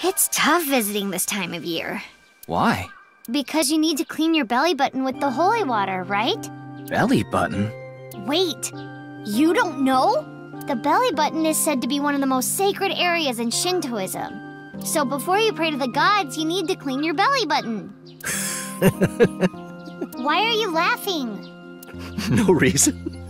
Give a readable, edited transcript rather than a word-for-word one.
It's tough visiting this time of year. Why? Because you need to clean your belly button with the holy water, right? Belly button? Wait, you don't know? The belly button is said to be one of the most sacred areas in Shintoism. So before you pray to the gods, you need to clean your belly button. Why are you laughing? No reason.